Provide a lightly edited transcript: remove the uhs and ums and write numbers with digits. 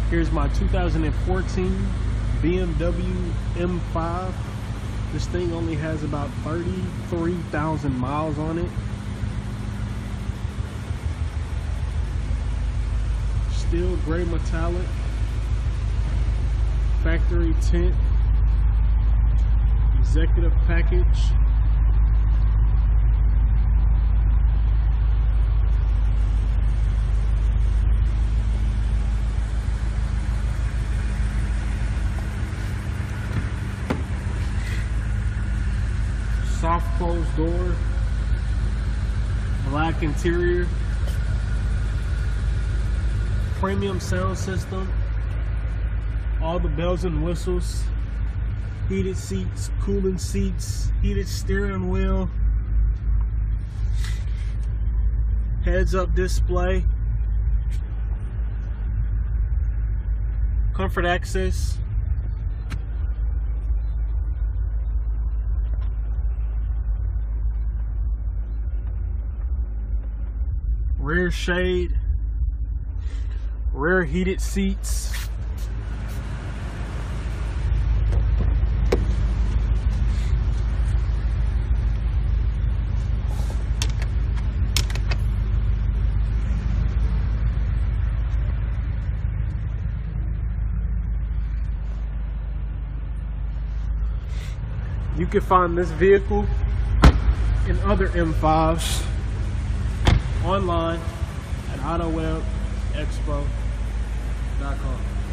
Here's my 2014 BMW M5. This thing only has about 33,000 miles on it. Still gray metallic. Factory tint. Executive package. Soft closed door, black interior, premium sound system, all the bells and whistles, heated seats, cooling seats, heated steering wheel, heads-up display, comfort access, rear shade, rear heated seats, you can find this vehicle and other M5s online at AutoWebExpo.com.